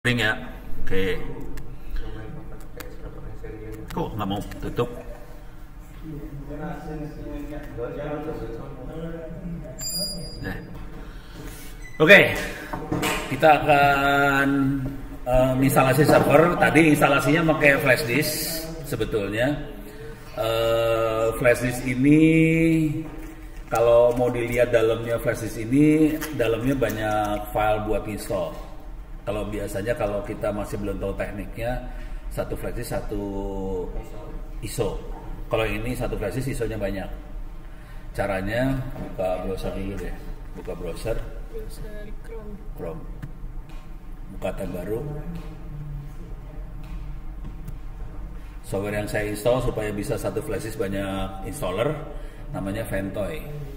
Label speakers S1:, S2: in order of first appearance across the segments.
S1: Ring ya, oke. Kok nggak mau tutup? Nah. Oke, kita akan instalasi server. Tadi instalasinya pakai flash disk sebetulnya. Flash disk ini kalau mau dilihat dalamnya flash disk ini, dalamnya banyak file buat install. Kalau biasanya kalau kita masih belum tahu tekniknya, satu flash disk satu ISO. Kalau ini satu flash disk ISO-nya banyak. Caranya buka browser dulu deh. Buka browser Chrome. Buka tab baru. Software yang saya install supaya bisa satu flash disk banyak installer namanya Ventoy.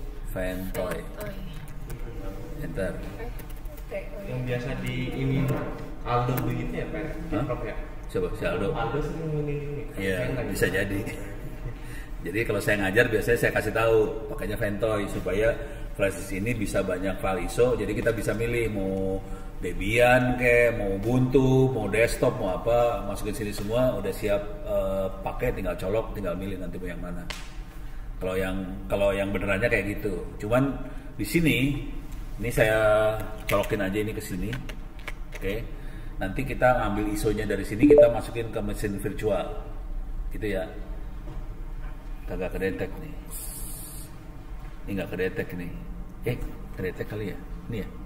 S1: Enter.
S2: Yang biasa di ini Aldo begitu ya Pak?
S1: Hah?
S2: Ya?
S1: Coba si Aldo.
S2: Aldo sering ini.
S1: Iya, bisa jadi. Jadi kalau saya ngajar biasanya saya kasih tahu pakainya Ventoy supaya flash disk ini bisa banyak file ISO. Jadi kita bisa milih mau Debian kayak mau Ubuntu, mau desktop, mau apa, masukin sini semua udah siap pakai, tinggal colok, tinggal milih nanti mau yang mana. Kalau yang benerannya kayak gitu. Cuman di sini ini saya colokin aja ini ke sini. Oke. Nanti kita ngambil ISO-nya dari sini, kita masukin ke mesin virtual. Gitu ya. Kagak kedetek nih. Ini nggak kedetek nih. Kedetek kali ya? Ini ya.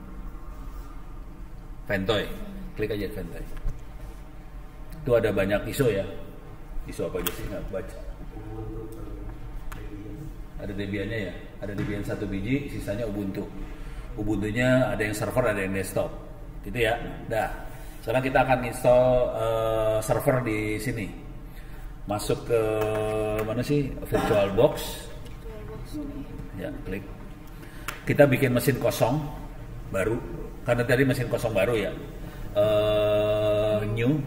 S1: Ventoy. Klik aja Ventoy. Itu ada banyak ISO ya. ISO apa aja sih nggak baca. Ada Debiannya ya. Ada Debian 1 biji, sisanya Ubuntu. Ubuntunya ada yang server, ada yang desktop, gitu ya. Dah. Sekarang kita akan install server di sini. Masuk ke mana sih? VirtualBox. Ya, klik. Kita bikin mesin kosong baru. Karena tadi mesin kosong baru ya. New.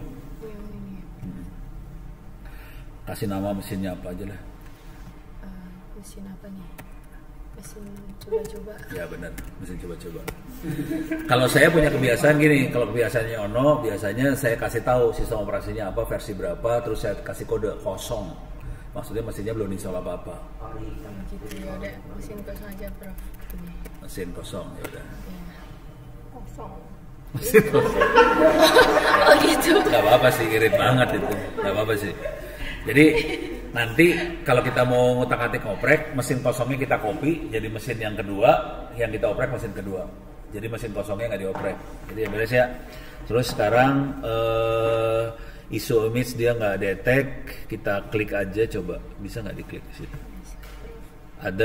S1: Kasih nama mesinnya apa aja lah.
S3: Mesin apa nih? Mesin coba-coba.
S1: Ya benar, mesin coba-coba. Kalau saya punya kebiasaan gini, kalau kebiasaannya Ono, biasanya saya kasih tahu sistem operasinya apa, versi berapa, terus saya kasih kode kosong. Maksudnya mesinnya belum install apa-apa.
S3: Gitu ya udah, mesin kosong aja Prof. Ini.
S1: Mesin kosong ya udah.
S3: Ya. Kosong.
S1: Mesin kosong.
S3: Oh gitu.
S1: Gak apa-apa sih, irit banget itu. Gak apa-apa sih. Jadi nanti kalau kita mau ngutak-atik ngoprek, mesin kosongnya kita copy jadi mesin yang kedua, yang kita oprek mesin kedua. Jadi mesin kosongnya nggak dioprek. Jadi ya beres ya. Terus sekarang ISO image dia nggak detect, kita klik aja coba. Bisa nggak diklik di situ? Other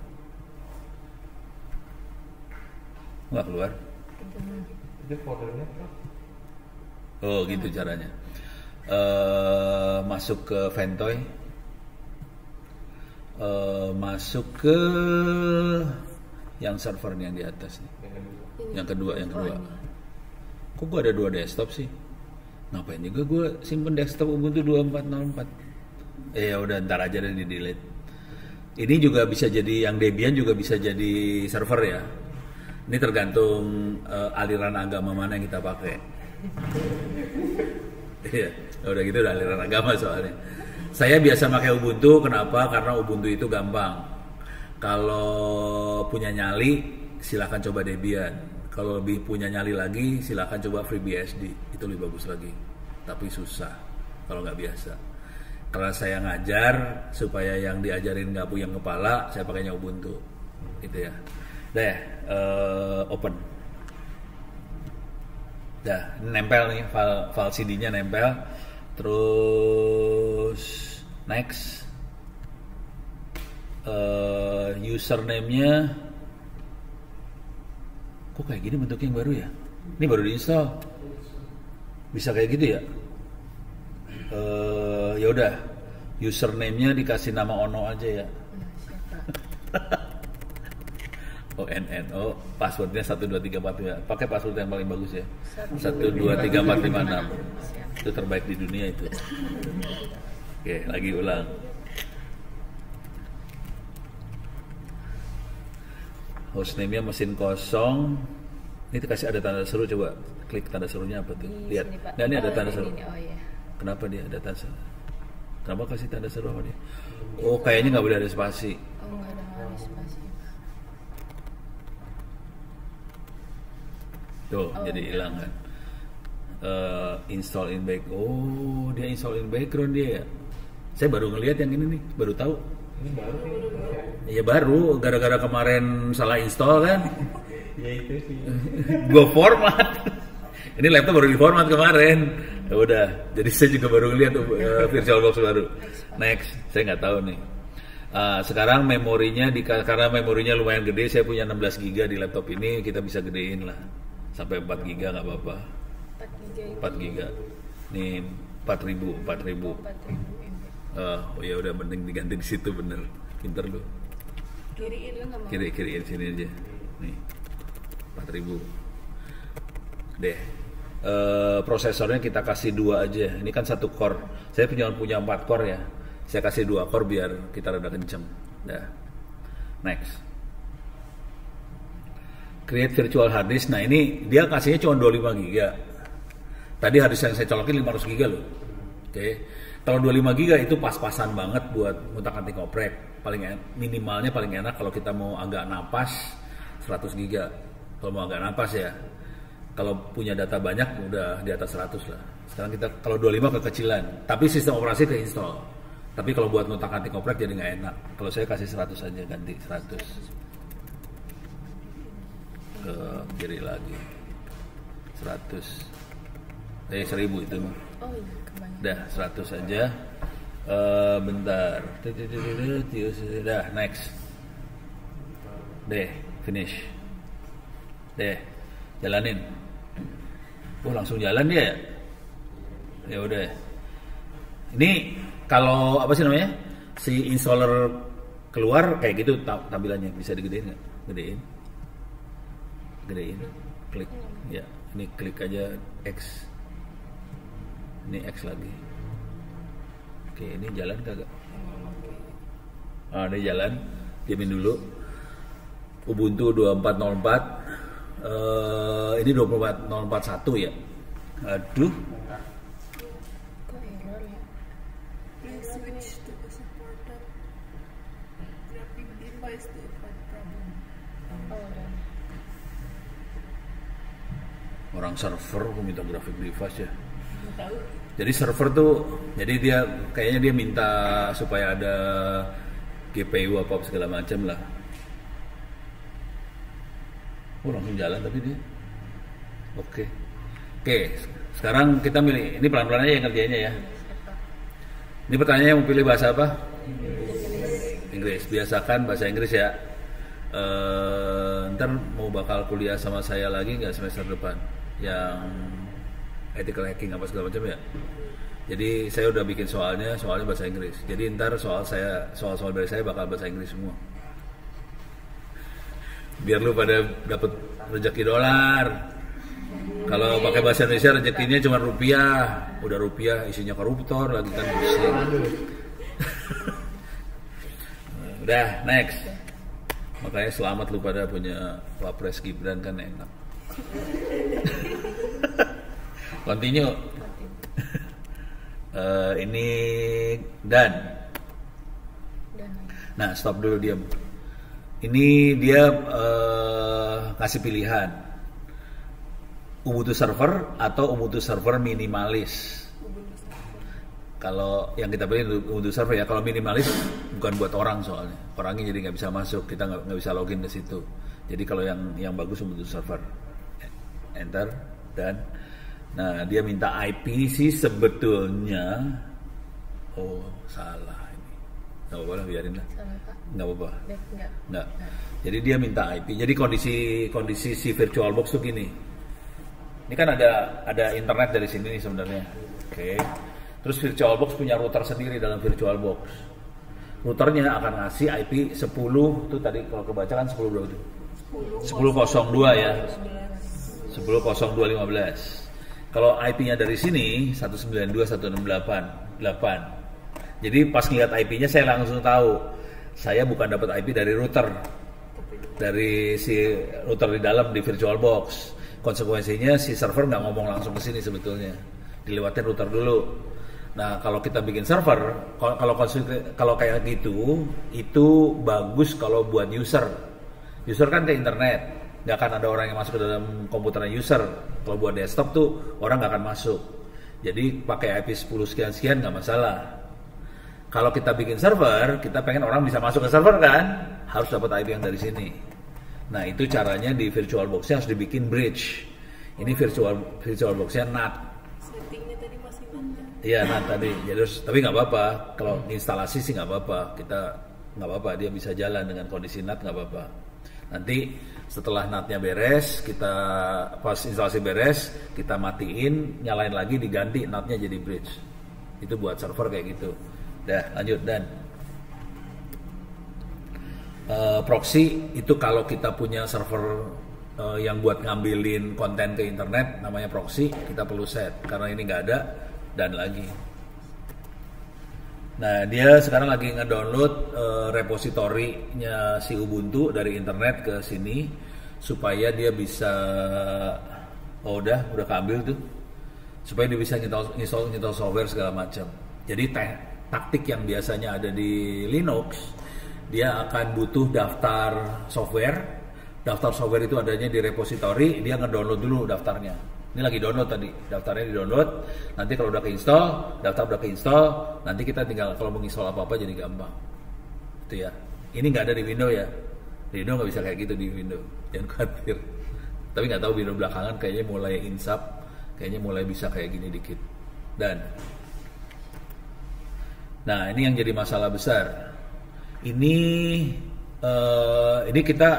S1: nggak keluar.
S2: Itu foldernya Prof.
S1: Oh gitu caranya. Masuk ke Ventoy. Masuk ke yang servernya yang di atas nih. Yang kedua. Kok gue ada 2 desktop sih? Ngapain juga gue simpen desktop Ubuntu 2404? Ya udah ntar aja deh di delete. Ini juga bisa jadi yang Debian juga bisa jadi server ya. Ini tergantung aliran agama mana yang kita pakai. Iya, udah gitu udah aliran agama soalnya. Saya biasa pakai Ubuntu, kenapa? Karena Ubuntu itu gampang. Kalau punya nyali, silahkan coba Debian. Kalau lebih punya nyali lagi, silahkan coba FreeBSD. Itu lebih bagus lagi. Tapi susah kalau nggak biasa. Karena saya ngajar, supaya yang diajarin nggak puyeng kepala, saya pakainya Ubuntu. Gitu ya. Udah open. Dah, nempel nih, file CD-nya nempel. Terus next. Username-nya kok kayak gini bentuknya yang baru ya? Ini baru diinstal. Bisa kayak gitu ya? Ya udah. Username-nya dikasih nama Ono aja ya. ONNO, passwordnya 12345. Pakai password yang paling bagus ya. 123456. Itu terbaik di dunia itu. Oke, lagi ulang. Hostname-nya mesin kosong. Ini kasih ada tanda seru, coba klik tanda serunya apa tuh?
S3: Di
S1: Lihat.
S3: sini, Pak.
S1: Nah, ini ada
S3: Oh,
S1: tanda seru.
S3: ini. Oh iya.
S1: Kenapa dia ada tanda seru? Kenapa kasih tanda seru sama dia? Oh, kayaknya nggak boleh ada spasi.
S3: Oh nggak ada spasi.
S1: Tuh,
S3: Oh,
S1: jadi
S3: iya.
S1: hilang kan. Install in back. Oh, dia install in background dia ya. Saya baru ngelihat yang ini nih, baru tahu.
S2: Ini baru nih.
S1: Ya baru, gara-gara kemarin salah install kan.
S2: Ya itu sih.
S1: Gue format. Ini laptop baru di format kemarin. Ya udah, jadi saya juga baru ngeliat VirtualBox baru. Next, saya nggak tahu nih. Sekarang memorinya karena memorinya lumayan gede, saya punya 16 GB di laptop ini, kita bisa gedein lah sampai 4 GB nggak apa-apa. 4 GB. Nih 4.000.
S3: 4.000 MB.
S1: Oh ya udah, mending diganti di situ, bener. Pinter lu.
S3: Kiriin lu nggak mau?
S1: Kiriin sini aja. Nih 4.000. Deh. Prosesornya kita kasih 2 aja. Ini kan 1 core. Saya punya 4 core ya. Saya kasih 2 core biar kita rada kenceng. Dah. Next. Create virtual hard disk. Nah, ini dia kasihnya cuma 25 GB. Tadi hard disk yang saya colokin 500 GB loh. Oke. Kalau 25 GB itu pas-pasan banget buat ngutak-ngatik oprek. Minimalnya paling enak kalau kita mau agak napas 100 GB. Kalau mau agak napas ya. Kalau punya data banyak udah di atas 100 lah. Sekarang kita kalau 25 kekecilan, tapi sistem operasi ke-install. Tapi kalau buat ngutak-ngatik oprek jadi nggak enak. Kalau saya kasih 100 aja, ganti 100. Ke kiri lagi. 100. 1000 itu mah.
S3: Oh iya, kebanyakan.
S1: Dah 100 aja. Bentar. Dah, next. Deh, finish. Deh, jalanin. Oh, langsung jalan dia ya? Ya udah. Ini kalau apa sih namanya? Si installer keluar kayak gitu tampilannya, bisa digedein nggak? Gedein. Klik. Ya, ini klik aja X. Ini X lagi. Oke, ini jalan kagak? Ini jalan. Diamin dulu. Ubuntu 2404. Ini 24041 ya. Aduh.
S3: Kok error ya?
S4: Please switch to a supported graphic device to avoid problem.
S3: Oh udah.
S1: Orang server kok minta graphic device ya.
S4: Tahu?
S1: Jadi server tuh, jadi dia kayaknya dia minta supaya ada GPU apa segala macam lah. Oh, langsung jalan tapi dia. Oke. Sekarang kita milih. Ini pelan-pelan aja yang ngerjainnya ya. Ini pertanyaannya mau pilih bahasa apa? Inggris. Biasakan bahasa Inggris ya. Ntar mau bakal kuliah sama saya lagi nggak semester depan? Yang ethical hacking apa segala macam ya. Jadi saya udah bikin soalnya bahasa Inggris. Jadi ntar soal dari saya bakal bahasa Inggris semua. Biar lu pada dapat rezeki dolar. Kalau pakai bahasa Indonesia rezekinya cuma rupiah. Udah rupiah isinya koruptor lagi kan pusing. Udah, next. Makanya selamat lu pada punya Wapres Gibran kan enak. Continue. Ini dan. Nah, stop dulu diam. Ini dia kasih pilihan Ubuntu server atau Ubuntu server minimalis. Kalau yang kita pilih Ubuntu server ya. Kalau minimalis bukan buat orang soalnya. Orangnya jadi nggak bisa masuk, kita nggak bisa login ke situ. Jadi kalau yang bagus Ubuntu server. Enter dan nah dia minta IP sih sebetulnya. Oh salah ini. Nggak apa-apa lah, biarin lah. Nggak apa-apa. Nggak. Jadi dia minta IP. Jadi kondisi si VirtualBox tuh gini. Ini kan ada internet dari sini nih sebenarnya. Oke. Terus VirtualBox punya router sendiri dalam VirtualBox. Routernya akan ngasih IP 10 tuh tadi kalau kebaca kan 10 berapa tuh? 10.02 ya. 10.02.15. Kalau IP-nya dari sini 192.168.8. Jadi pas ngeliat IP-nya saya langsung tahu saya bukan dapat IP dari router. Dari si router di dalam di VirtualBox. konsekuensinya si server nggak ngomong langsung ke sini sebetulnya, dilewatin router dulu. Nah kalau kita bikin server, kalau kayak gitu, itu bagus kalau buat user. User kan ke internet, nggak akan ada orang yang masuk ke dalam komputernya user. Kalau buat desktop tuh orang nggak akan masuk. Jadi pakai IP 10 sekian nggak masalah. Kalau kita bikin server, kita pengen orang bisa masuk ke server kan, harus dapat IP yang dari sini. Nah itu caranya di VirtualBox-nya harus dibikin bridge. Ini VirtualBox-nya NAT.
S4: Settingnya tadi masih NAT.
S1: Iya NAT tadi. Jadi tapi nggak apa-apa. Kalau instalasi sih nggak apa-apa. Kita nggak apa-apa. Dia bisa jalan dengan kondisi NAT nggak apa-apa. Nanti setelah NAT-nya beres, kita pas instalasi beres, kita matiin, nyalain lagi, diganti NAT-nya jadi bridge. Itu buat server kayak gitu. Dah, lanjut Dan. Proxy itu kalau kita punya server yang buat ngambilin konten ke internet, namanya proxy, kita perlu set. Karena ini nggak ada, dan lagi. Nah, dia sekarang lagi ngedownload repositorinya si Ubuntu dari internet ke sini supaya dia bisa udah keambil tuh. Supaya dia bisa install software segala macam. Jadi taktik yang biasanya ada di Linux, dia akan butuh daftar software. Daftar software itu adanya di repositori, dia ngedownload dulu daftarnya. Ini lagi download tadi, daftarnya di-download. Nanti kalau udah keinstall, daftar udah keinstall, nanti kita tinggal kalau mau install apa-apa jadi gampang. Itu ya. Ini nggak ada di Windows ya. Di Windows nggak bisa kayak gitu di Windows. Jangan khawatir. Tapi nggak tahu Windows belakangan kayaknya mulai insap, kayaknya mulai bisa kayak gini dikit. Dan nah ini yang jadi masalah besar. Ini kita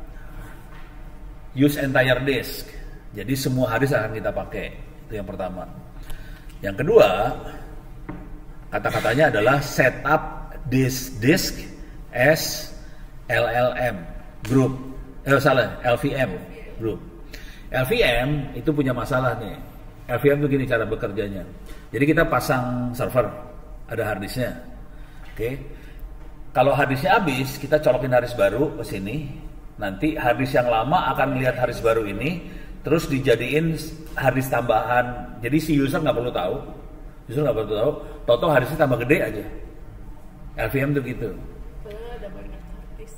S1: use entire disk. Jadi semua harddisk akan kita pakai. Itu yang pertama. Yang kedua, kata-katanya adalah setup this disk as LLM group. LVM group. LVM itu punya masalah nih. LVM itu gini cara bekerjanya. Jadi kita pasang server, ada harddisknya. Oke. Kalau harddisknya habis, kita colokin harddisk baru ke sini. Nanti harddisk yang lama akan melihat harddisk baru ini, terus dijadiin harddisk tambahan. Jadi si user nggak perlu tahu. User nggak perlu tahu. Toto harddisknya tambah gede aja. LVM tuh gitu.
S4: Padahal ada banyak harddisk.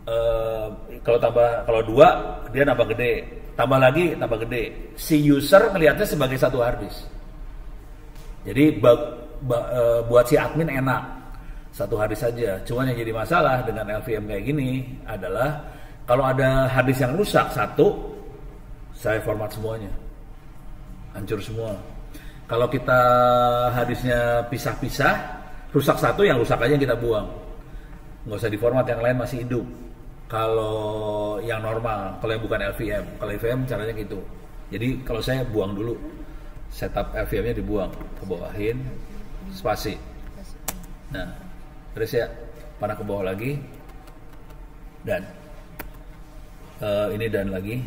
S1: Kalau 2 dia nambah gede. Tambah lagi tambah gede. Si user melihatnya sebagai satu harddisk. Jadi buat si admin enak, satu harddisk saja. Cuman yang jadi masalah dengan LVM kayak gini adalah kalau ada harddisk yang rusak satu, saya format semuanya, hancur semua. Kalau kita harddisknya pisah-pisah, rusak satu, yang rusak aja yang kita buang, nggak usah diformat, yang lain masih hidup. Kalau yang normal, kalau yang bukan LVM, kalau LVM caranya gitu. Jadi kalau saya buang dulu, setup LVM-nya dibuang, kebawahin, spasi. Nah, terus ya, panah ke bawah lagi, dan ini dan lagi,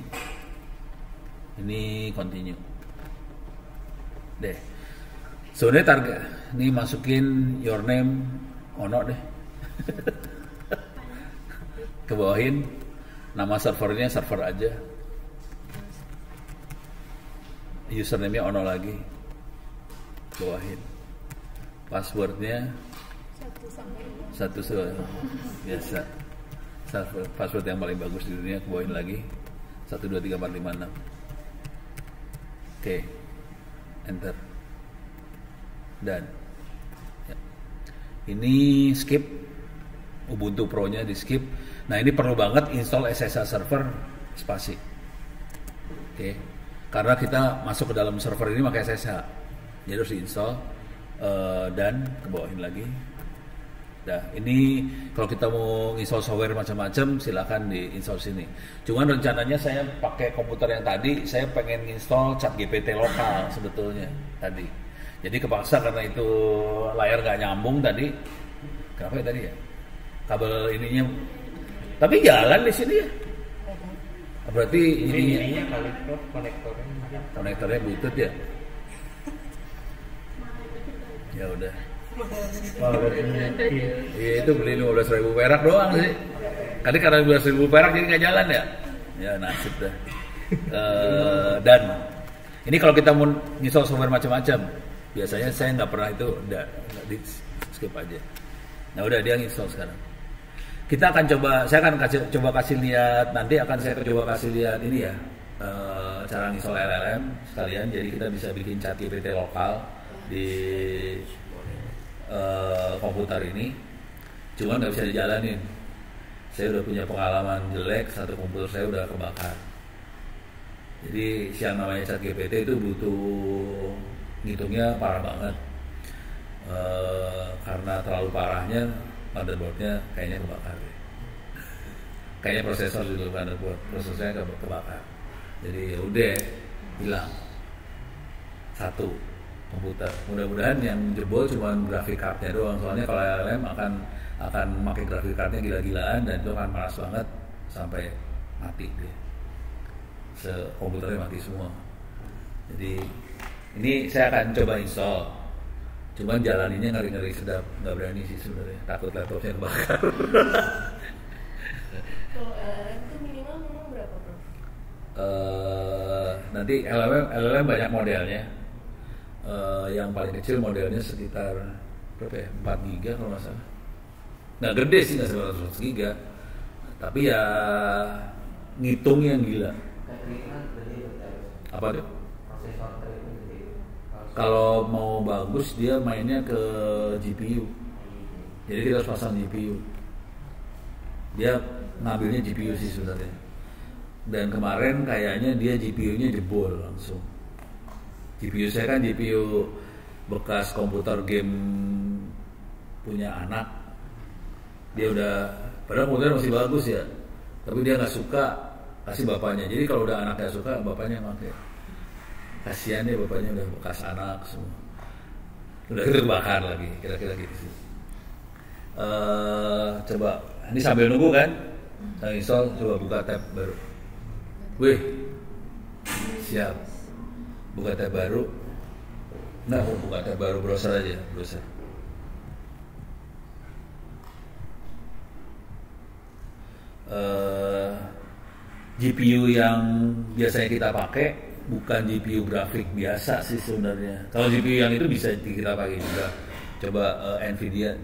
S1: ini continue. Deh, sebenarnya target, ini masukin your name, ono deh, kebawahin, nama servernya server aja. Username-nya ono lagi, bawahin, passwordnya satu biasa, password yang paling bagus di dunia, bawahin lagi 123456. Oke, enter, dan ya. Ini skip, Ubuntu Pro-nya di skip. Nah ini perlu banget install SSH server spasi. Oke. Karena kita masuk ke dalam server ini pakai SSH, jadi harus diinstal dan kebawahin lagi. Nah ini kalau kita mau install software macam-macam silakan diinstal sini. Cuman rencananya saya pakai komputer yang tadi, saya pengen install ChatGPT lokal sebetulnya tadi. Jadi kepaksa karena itu layar nggak nyambung tadi. Kenapa ya tadi ya? Kabel ininya, tapi jalan di sini ya. Berarti
S2: ininya kali
S1: konektornya Bluetooth ya. Ya udah. Iya itu beli 15.000 perak doang sih. Kali karena 15.000 perak jadi nggak jalan ya. Ya nasib dah. Dan ini kalau kita mau install software macam-macam, biasanya saya nggak pernah itu, udah di skip aja. Nah udah dia install sekarang. Kita akan saya akan coba kasih lihat, nanti akan saya coba kasih lihat ini ya, cara install LLM sekalian. Jadi kita bisa bikin ChatGPT lokal di komputer ini, cuma nggak bisa dijalanin. Saya udah punya pengalaman jelek, satu komputer saya udah kebakar. Jadi yang namanya ChatGPT itu butuh ngitungnya parah banget, karena terlalu parahnya motherboardnya kayaknya kebakar. Kayaknya prosesor juga motherboard, prosesornya kebakar. Jadi ya udah hilang satu komputer. Mudah-mudahan yang jebol cuma grafik cardnya doang. Soalnya kalau LLM akan pakai grafik cardnya gila-gilaan dan itu akan panas banget sampai mati dia. Komputernya mati semua. Jadi ini saya akan coba install. Cuman jalaninnya ngeri-ngeri sedap, nggak berani sih sebenarnya. Takut laptopnya kebakar.
S4: Kalau LLM itu minimal memang berapa, Bro?
S1: Nanti LLM banyak modelnya. Yang paling kecil modelnya sekitar berapa ya? 4 giga kalau nggak salah. Nah gede sih, nggak 100 giga. Tapi ya ngitung yang gila. Apa tuh? Kalau mau bagus dia mainnya ke GPU. Jadi kita harus pasang GPU. Dia ngambilnya GPU sih sebenarnya. Dan kemarin kayaknya dia GPU-nya jebol langsung. GPU saya kan GPU bekas komputer game punya anak. Dia udah, padahal komputernya masih bagus ya, tapi dia nggak suka, kasih bapaknya. Jadi kalau udah anak nggak suka, bapaknya pakai. Kasian deh bapaknya udah bekas anak semua. Udah gitu kebakar lagi, kira-kira gitu sih. Coba, ini sambil nunggu kan? Saya install, coba buka tab baru. Wih, siap. Buka tab baru. Nah, buka tab baru, browser aja, browser. GPU yang biasanya kita pakai bukan GPU grafik biasa sih sebenarnya. Kalau GPU yang itu bisa kita pakai juga. Coba Nvidia.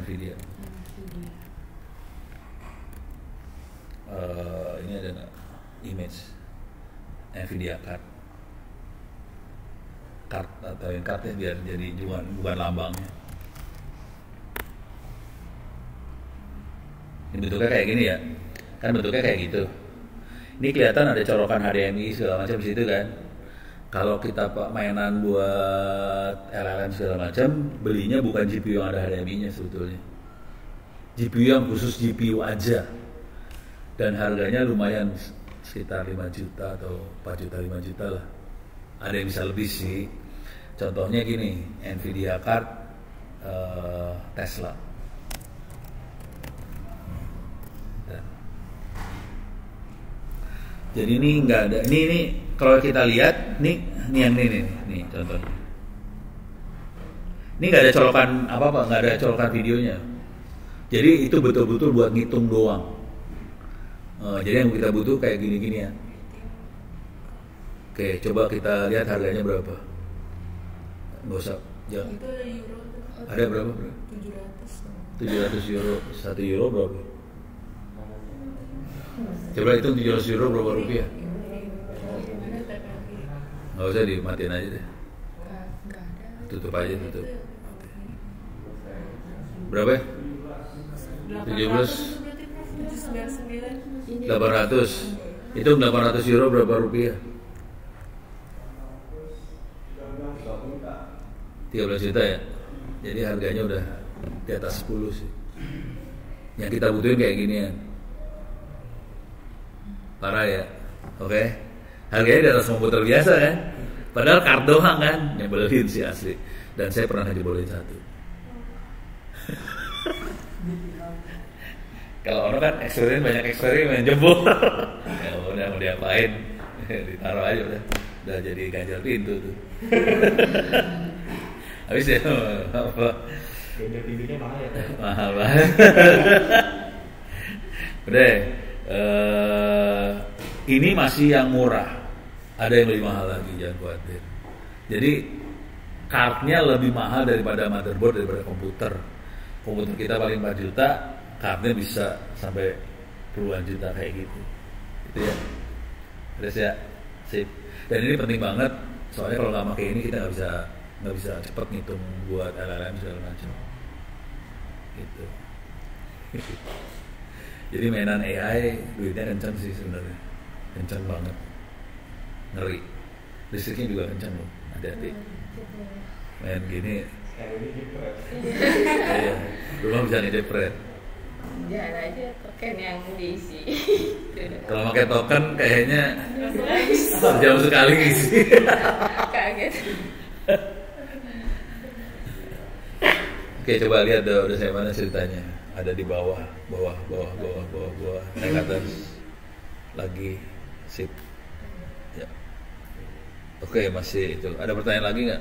S1: Ini ada nggak? Image Nvidia card atau yang cardnya biar jadi bukan lambangnya. Ini bentuknya kayak gini ya, kan bentuknya kayak gitu. Ini kelihatan ada colokan HDMI segala macam di situ kan. Kalau kita mainan buat LLM segala macam, belinya bukan GPU yang ada HDMI-nya sebetulnya. GPU yang khusus GPU aja. Dan harganya lumayan, sekitar 5 juta atau 4 juta, 5 juta lah. Ada yang bisa lebih sih. Contohnya gini, Nvidia card Tesla. Jadi ini nggak ada. Ini kalau kita lihat, nih yang ini contohnya. Ini nggak ada colokan apa-apa, nggak ada colokan videonya. Jadi itu betul-betul buat ngitung doang. Jadi yang kita butuh kayak gini-gini ya. Oke, coba kita lihat harganya berapa. Nggak usah. Ya.
S4: Itu ada euro.
S1: Ada berapa? 700 euro. 1 euro berapa? Coba hitung 700 euro berapa rupiah? Nggak usah, dimatiin aja deh. Tutup aja, tutup. Berapa ya? 17 800. Itu 800 euro berapa rupiah? 13 juta ya. Jadi harganya udah di atas 10 sih. Yang kita butuhin kayak ginian. Parah ya. Oke. Harganya di atas komputer biasa kan. Padahal kard doang kan. Nyebelin sih asli. Dan saya pernah ngejebolin satu. Kalau orang kan banyak eksperimen jebol. Ya udah mau diapain? Ditaruh aja udah jadi ganjal pintu tuh. Habis ya apa?
S2: Ganjal pintunya mahal ya?
S1: Mahal banget. Udah. Ini masih yang murah. Ada yang lebih mahal lagi, jangan khawatir. Jadi cardnya lebih mahal daripada motherboard, daripada komputer. Komputer kita paling 4 juta, cardnya bisa sampai puluhan juta kayak gitu. Itu ya. Terus ya, sip. Dan ini penting banget, soalnya kalau nggak pakai ini kita nggak bisa cepet ngitung buat LLM segala macam. Gitu. Jadi mainan AI duitnya kencang sih sebenarnya, kencang banget, ngeri. Listriknya juga kencang loh, hati-hati. Main gini, iya, rumah bisa nih jepret.
S3: Jangan aja token yang diisi.
S1: Kalau pakai token kayaknya sejam sekali isi.
S3: Kaget.
S1: Oke, coba lihat udah saya mana ceritanya. Ada di bawah. Naik atas lagi, sip. Ya. Oke, masih itu. Ada pertanyaan lagi nggak?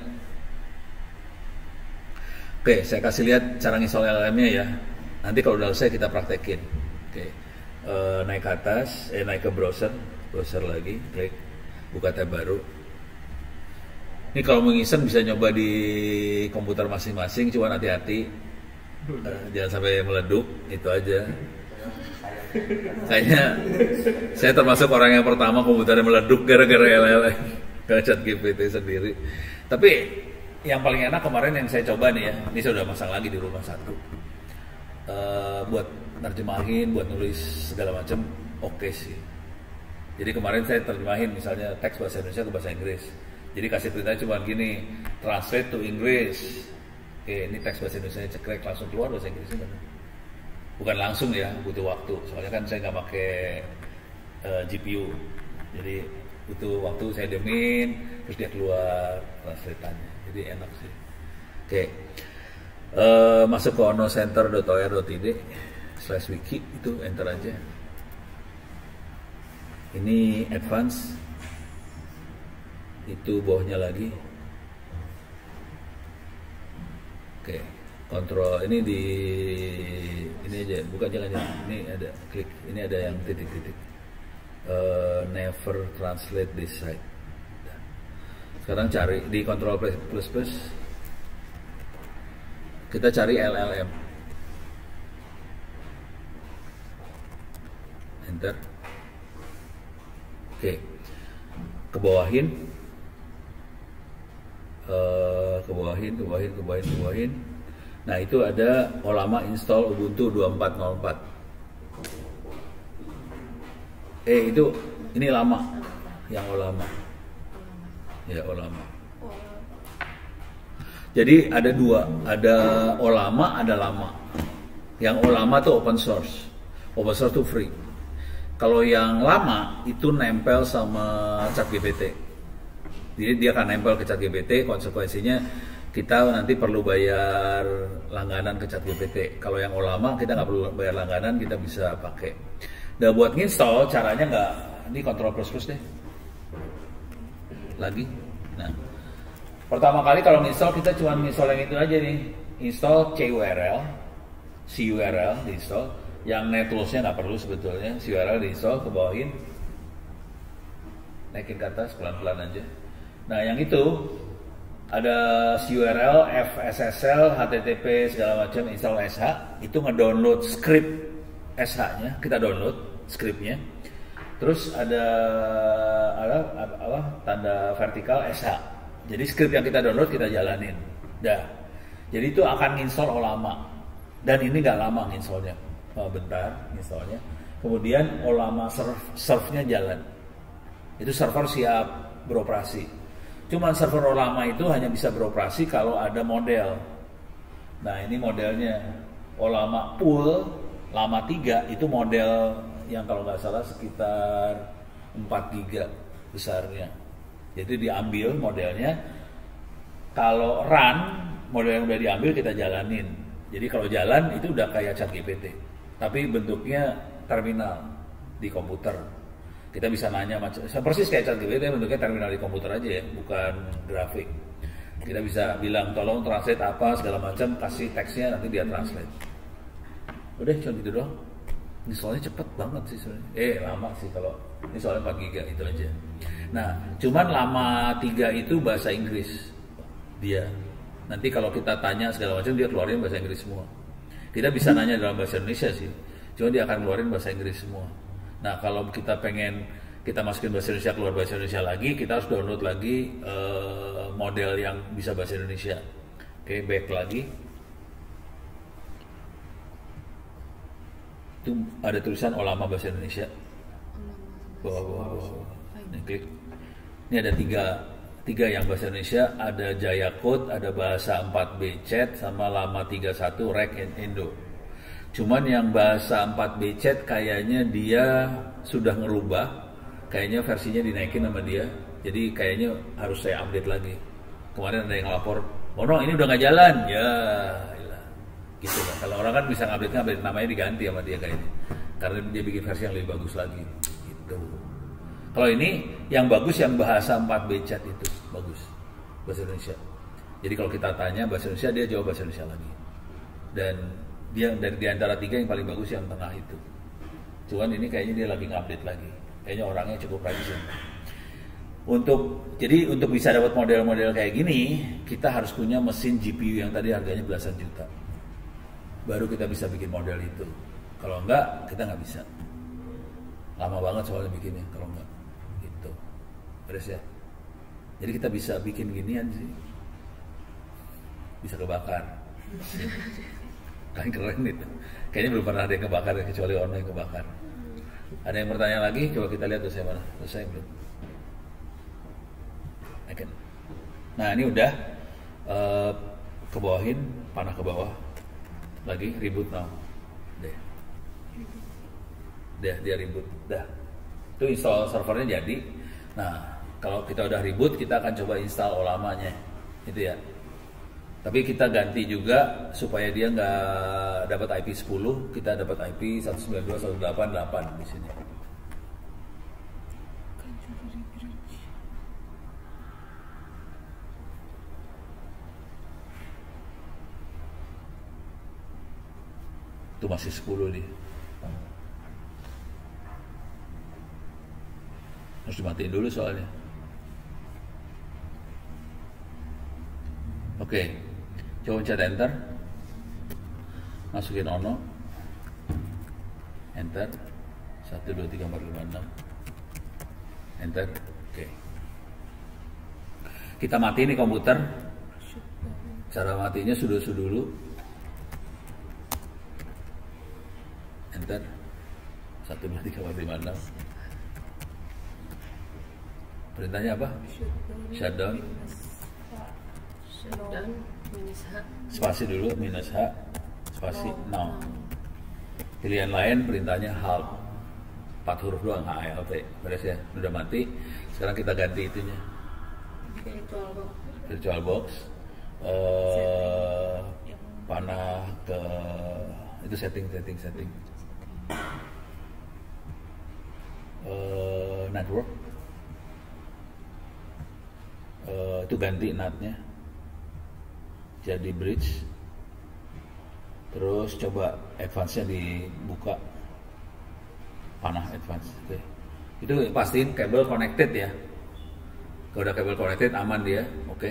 S1: Oke, saya kasih lihat cara install LLM-nya ya. Nanti kalau udah selesai kita praktekin. Oke, naik ke atas, naik ke browser lagi, klik, buka tab baru. Ini kalau mau ngiseng bisa nyoba di komputer masing-masing, cuman hati-hati, jangan sampai meleduk, itu aja. Kayaknya saya termasuk orang yang pertama komputernya meleduk gara-gara LLM, gara ChatGPT sendiri. Tapi yang paling enak kemarin yang saya coba nih ya, ini saya udah masang lagi di rumah satu. Buat nerjemahin, buat nulis segala macam, oke sih. Jadi kemarin saya terjemahin misalnya teks bahasa Indonesia ke bahasa Inggris. Jadi kasih perintahnya cuma gini, translate to English. Oke, ini teks bahasa Indonesia cekrek langsung keluar bahasa Inggrisnya benar. Bukan langsung ya, butuh waktu. Soalnya kan saya nggak pakai GPU, jadi butuh waktu saya demin, terus dia keluar translate-annya. Jadi enak sih. Oke. Masuk ke onocenter.or.id/wiki, itu enter aja. Ini advance, itu bawahnya lagi. Oke, kontrol ini aja, bukan jangan ini ada klik, ini ada yang titik-titik. Never translate this site. Sekarang cari di kontrol plus plus. Kita cari LLM. Enter. Oke. Kebawahin. Kebawahin. Nah, itu ada Olama install Ubuntu 24.04. Ini lama. Yang Olama. Ya, Olama. Jadi ada dua, ada Olama, ada lama. Yang Olama tuh open source tuh free. Kalau yang lama itu nempel sama ChatGPT. Jadi dia akan nempel ke ChatGPT, konsekuensinya kita nanti perlu bayar langganan ke ChatGPT. Kalau yang Olama kita nggak perlu bayar langganan, kita bisa pakai. Dan buat nginstall caranya nggak, ini kontrol plus deh. Lagi, nah. Pertama kali kalau install kita cuma install yang itu aja nih, install CURL diinstal, yang netlosnya nggak perlu sebetulnya, CURL diinstal, ke bawahin, naikin ke atas pelan-pelan aja. Nah yang itu ada CURL, FSSL, HTTP segala macam, install SH, itu ngedownload script SH-nya, kita download scriptnya, terus ada tanda vertikal SH. Jadi script yang kita download kita jalanin. Dah. Jadi itu akan install Olama. Dan ini nggak lama installnya. Bentar installnya. Kemudian Olama serve-nya jalan. Itu server siap beroperasi. Cuman server Olama itu hanya bisa beroperasi kalau ada model. Nah, ini modelnya. Olama Pool Lama 3 itu model yang kalau nggak salah sekitar 4 GB besarnya. Jadi diambil modelnya, kalau run model yang udah diambil kita jalanin. Jadi kalau jalan itu udah kayak ChatGPT, tapi bentuknya terminal di komputer. Kita bisa nanya macam, persis kayak ChatGPT, bentuknya terminal di komputer aja ya, bukan grafik. Kita bisa bilang tolong translate apa segala macam, kasih teksnya nanti dia translate. Udah cuma gitu doang. Ini soalnya cepet banget sih sebenarnya. Lama sih kalau ini soalnya 4 GB itu aja. Nah, cuman lama 3 itu bahasa Inggris dia. Nanti kalau kita tanya segala macam dia keluarin bahasa Inggris semua. Kita bisa nanya dalam bahasa Indonesia sih, cuma dia akan keluarin bahasa Inggris semua. Nah, kalau kita pengen kita masukin bahasa Indonesia keluar bahasa Indonesia lagi, kita harus download lagi model yang bisa bahasa Indonesia. Oke, back lagi. Itu ada tulisan Olama bahasa Indonesia. Bawah. Ini klik. Ini ada tiga yang bahasa Indonesia, ada Jaya Code, ada bahasa 4B Chat, sama Lama 31 Rek Indo. Cuman yang bahasa 4B Chat kayaknya dia sudah ngerubah. Kayaknya versinya dinaikin sama dia, jadi kayaknya harus saya update lagi. Kemarin ada yang lapor, oh no, ini udah nggak jalan, ya, gitu kan. Kalau orang kan bisa update namanya diganti sama dia kayaknya, karena dia bikin versi yang lebih bagus lagi. Gitu. Kalau ini yang bagus yang bahasa 4B Chat itu bagus, bahasa Indonesia. Jadi kalau kita tanya bahasa Indonesia, dia jawab bahasa Indonesia lagi. Dan dia dari di antara 3 yang paling bagus yang tengah itu. Cuman ini kayaknya dia lagi ngupdate lagi. Kayaknya orangnya cukup rajin. Jadi untuk bisa dapat model-model kayak gini, kita harus punya mesin GPU yang tadi harganya belasan juta. Baru kita bisa bikin model itu. Kalau enggak, kita nggak bisa. Lama banget soalnya bikinnya, kalau enggak. Gitu. Beres ya? Jadi kita bisa bikin ginian sih. Bisa kebakar. Kan keren itu. Kayaknya belum pernah ada yang kebakar, kecuali orang yang kebakar. Ada yang bertanya lagi? Coba kita lihat selesai mana? Selesai belum? Nah ini udah ke bawahin, panah ke bawah. Lagi reboot now. Dia reboot. Dah. Itu install servernya jadi. Nah kalau kita udah reboot, kita akan coba install Olamanya. Itu ya. Tapi kita ganti juga supaya dia nggak dapat IP 10, kita dapat IP 192.168 di sini. Itu masih 10 nih. Harus dimatiin dulu soalnya. Oke. Coba pencet enter, masukin ono, enter, 1, 2, 3, 4, 5, 6, enter, oke. Kita matiin nih komputer, cara matinya sudo dulu, enter, 1, 2, 3, 4, 5, 6. Perintahnya apa? Shutdown.
S3: Minus H.
S1: Spasi dulu, minus H, spasi no. Pilihan lain perintahnya halt. 4 huruf doang, HALT. Beres ya, udah mati. Sekarang kita ganti itunya. Virtual box. Panah ke itu setting. Network. Itu ganti NAT-nya. Jadi bridge, terus coba advance-nya dibuka, panah advance. Oke. Itu pastiin kabel connected ya. Kalau udah kabel connected aman dia. Oke.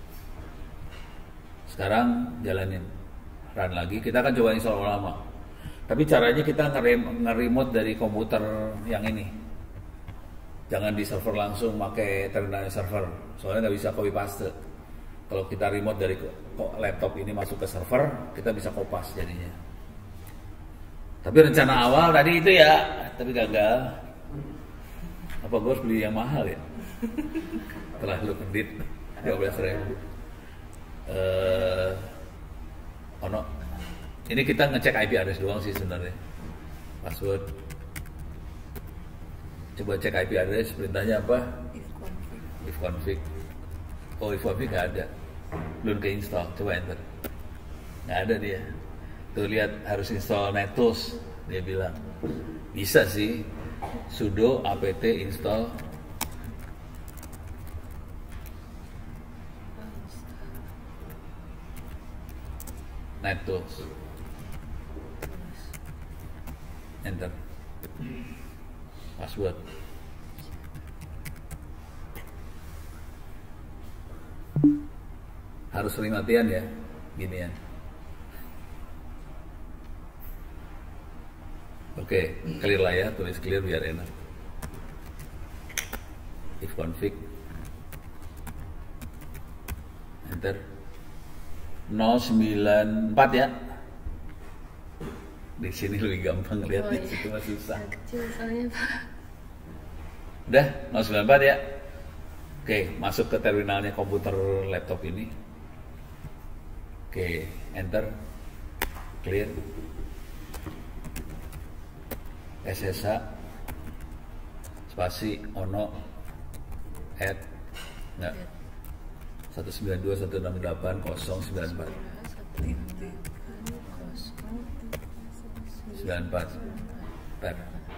S1: Sekarang jalanin, run lagi. Kita akan coba install Olama. Tapi caranya kita nge-remote dari komputer yang ini. Jangan di server langsung pakai terminal server, soalnya nggak bisa copy paste. Kalau kita remote dari laptop ini masuk ke server, kita bisa kopas jadinya. Tapi rencana awal tadi itu ya, tapi gagal. Apa gue harus beli yang mahal ya? Terlalu kedit, 12.000. Oh no. Ini kita ngecek IP address doang sih sebenarnya. Password. Coba cek IP address, perintahnya apa? If config. Oh, if config nggak ada. Belum ke install, coba enter. Nggak ada dia. Tuh lihat, harus install NetTools. Dia bilang bisa sih, sudo apt install NetTools, enter, password. Harus sering latihan ya, gini ya. Oke, clear lah ya, tulis clear biar enak. If config, enter. 094 ya. Di sini lebih gampang lihat, di situ mah susah.
S3: Yang kecil soalnya Pak.
S1: Udah, 094 ya. Oke, masuk ke terminalnya komputer laptop ini. Oke, enter. Clear. SSH spasi ono add enggak 192.168.094 94 per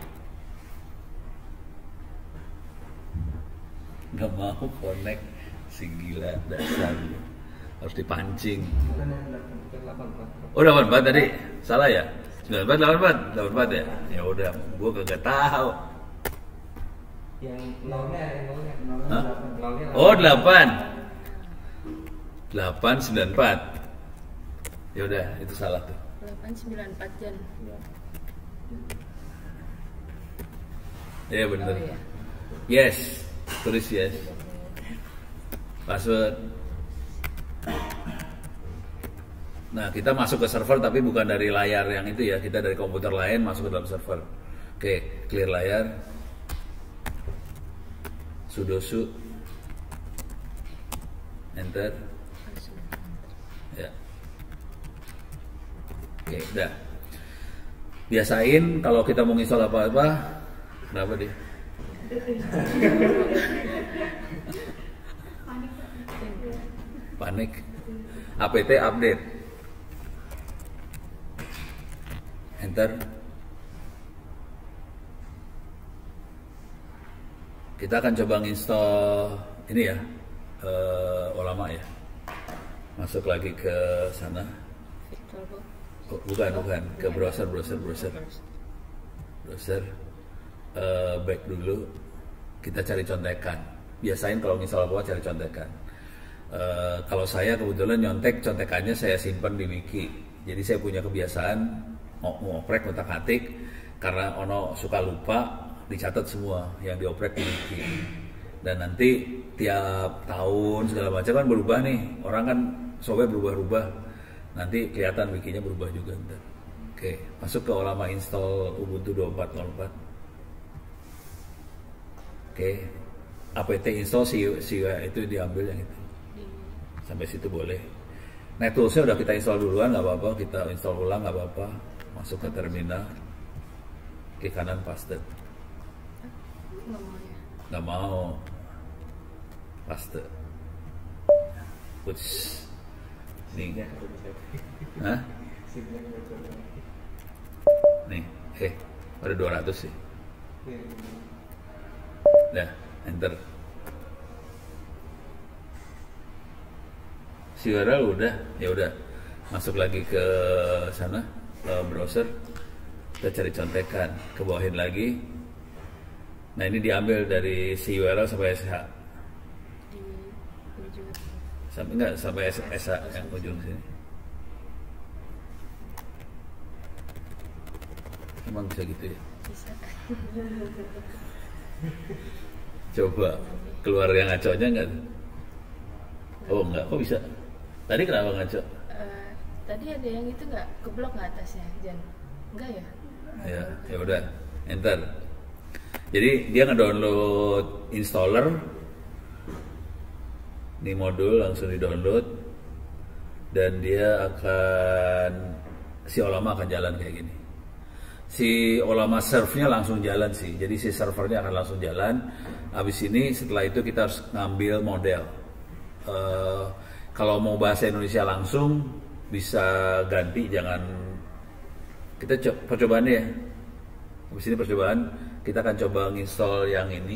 S1: nggak mau connect si gila dasar harus dipancing. Oh 84 tadi salah ya? 84 ya? Ya udah, gua kagak tahu.
S2: Yang nolnya.
S1: Hah?
S2: Nolnya.
S1: Oh 894. Ya udah, itu salah tuh.
S3: 894 Jan.
S1: Iya bener.
S3: Oh, iya.
S1: Yes, tulis yes. Password. Nah, kita masuk ke server tapi bukan dari layar yang itu ya, kita dari komputer lain masuk ke dalam server. Oke, clear layar. Sudosu. Enter. Ya. Oke, udah. Biasain kalau kita mau install apa-apa, kenapa dia? Panik. apt update. Enter. Kita akan coba nginstall ini ya, Olama ya. Masuk lagi ke sana. Oh, bukan ke browser. Back dulu. Kita cari contekan. Biasain kalau nginstall apa cari contekan. Kalau saya kebetulan nyontek contekannya saya simpan di wiki. Jadi saya punya kebiasaan ngoprek ngotak-atik karena ono suka lupa dicatat semua yang dioprek di wiki. Dan nanti tiap tahun segala macam kan berubah nih. Orang kan software berubah-ubah. Nanti kelihatan wikinya berubah juga ntar. Oke, masuk ke Olama install Ubuntu 24.04. Oke. apt install si itu diambil yang itu. Sampai situ boleh. NetTools-nya udah kita install duluan, nggak apa-apa. Kita install ulang, nggak apa-apa. Masuk ke terminal. Klik kanan paste.
S3: Nggak mau ya.
S1: Nggak mau. Paste. Puts. Nih. Hah? Nih. Ada 200 sih. Dah, enter. Si URL udah, ya udah. Masuk lagi ke sana, ke browser. Kita cari contekan, ke bawahin lagi. Nah, ini diambil dari si URL sampai SH.
S3: Di ujung.
S1: Sampai enggak sampai SH yang ujung sini. Emang bisa gitu ya?
S3: Bisa.
S1: Coba keluar yang ngaconya enggak? Oh enggak, kok bisa? Tadi kenapa ngaco?
S3: Tadi ada yang itu nggak keblok nggak atasnya Jan? Enggak ya?
S1: Ya udah, enter. Jadi dia ngedownload installer, ini modul langsung di-download dan dia akan si Olama akan jalan kayak gini. Si Olama serve-nya langsung jalan sih, jadi si servernya akan langsung jalan. Habis ini setelah itu kita harus ngambil model. Kalau mau bahasa Indonesia langsung bisa ganti, jangan kita percobaan ya. Habis ini percobaan kita akan coba nginstall yang ini,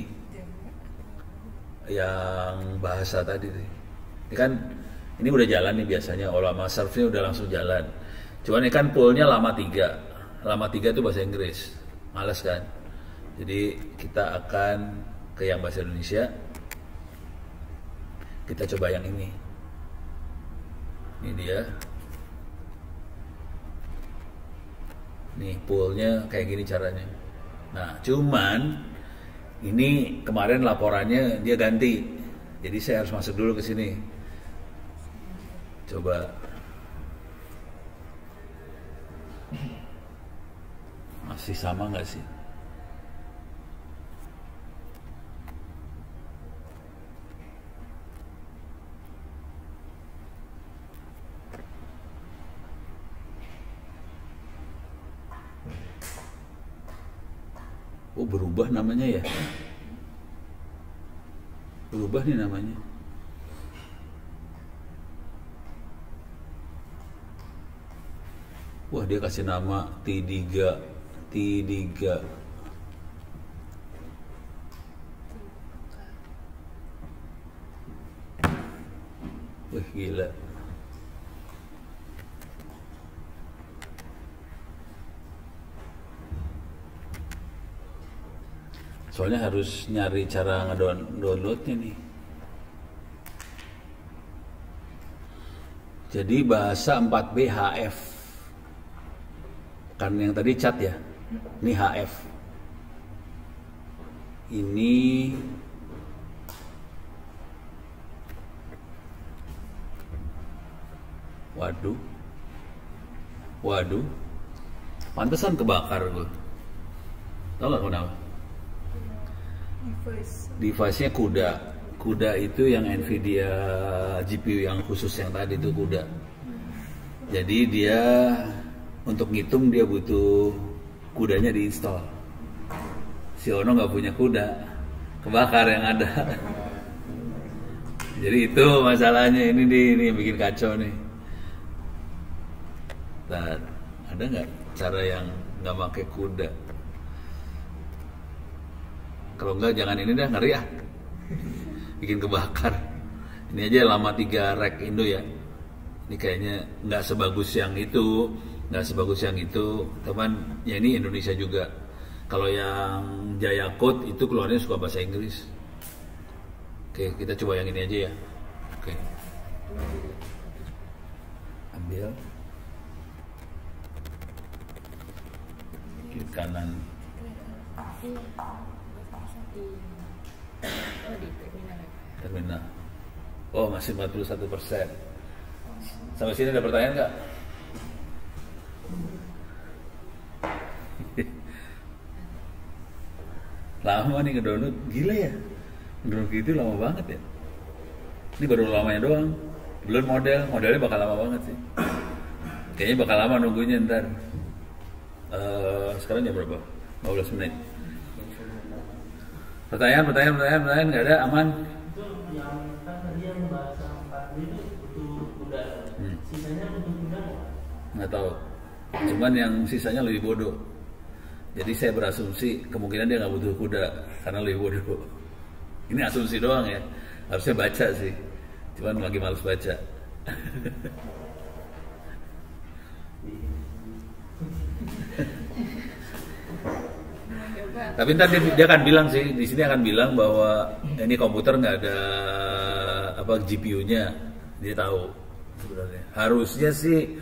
S1: yang bahasa tadi. Ini kan ini udah jalan nih biasanya, Olama serve-nya udah langsung jalan. Cuman ini kan poolnya lama 3. Lama 3 itu bahasa Inggris, males kan? Jadi kita akan ke yang bahasa Indonesia. Kita coba yang ini. Ini dia. Nih poolnya kayak gini caranya. Nah cuman ini kemarin laporannya dia ganti, jadi saya harus masuk dulu ke sini. Coba. Masih sama nggak sih? Oh berubah namanya ya? Berubah nih namanya. Wah dia kasih nama T3. Wah gila. Soalnya harus nyari cara ngedownloadnya nih. Jadi bahasa 4B HF. Kan yang tadi chat ya. Ini HF. Ini Waduh. Pantesan kebakar gue. Tahu gak kenapa? Device-nya Kuda itu yang Nvidia GPU yang khusus yang tadi itu Kuda. Jadi dia untuk ngitung dia butuh kudanya diinstal. Si Ono nggak punya kuda, kebakar yang ada. Jadi itu masalahnya ini yang bikin kacau nih. Nah, ada nggak cara yang nggak pakai kuda? Kalau enggak jangan ini dah, ngeri ya. Bikin kebakar. Ini aja lama 3 rack Indo ya. Ini kayaknya nggak sebagus yang itu, teman. Ya ini Indonesia juga. Kalau yang Jaya Code itu keluarnya suka bahasa Inggris. Oke, kita coba yang ini aja ya. Oke. Ambil. Kiri kanan.
S3: Di
S1: terminal. Oh masih 41%. Sampai sini ada pertanyaan nggak? Lama nih ngedownload, gila ya. Ngedownload gitu lama banget ya. Ini baru lamanya doang. Belum modelnya bakal lama banget sih. Kayaknya bakal lama nunggunya ntar. Sekarang jam berapa? 15 menit. Pertanyaan nggak ada, aman?
S5: Itu yang kan tadi yang bahasa 4 itu butuh kuda. Sisanya butuh kuda
S1: Nggak tahu. Cuman yang sisanya lebih bodoh. Jadi saya berasumsi kemungkinan dia nggak butuh kuda karena lebih bodoh. Ini asumsi doang ya. Harusnya baca sih. Cuman lagi males baca. Tapi ntar dia akan bilang sih, di sini akan bilang bahwa ini komputer nggak ada apa GPU-nya, dia tahu sebenarnya. Harusnya sih